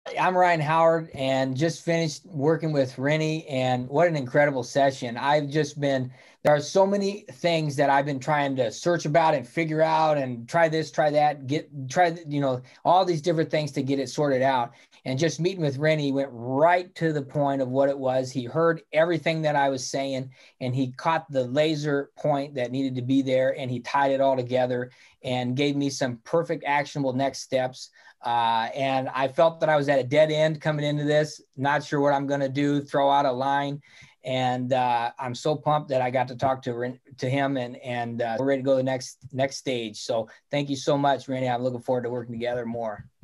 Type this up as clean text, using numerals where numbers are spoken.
I'm Ryan Howard and just finished working with Rennie, and what an incredible session. There are so many things that I've been trying to search about and figure out and try this, try that, all these different things to get it sorted out. And just meeting with Rennie went right to the point of what it was. He heard everything that I was saying and he caught the laser point that needed to be there and he tied it all together and gave me some perfect actionable next steps. And I felt that I was at a dead end coming into this, not sure what I'm going to do, throw out a line. And I'm so pumped that I got to talk to him, and we're ready to go to the next stage. So thank you so much, Randy. I'm looking forward to working together more.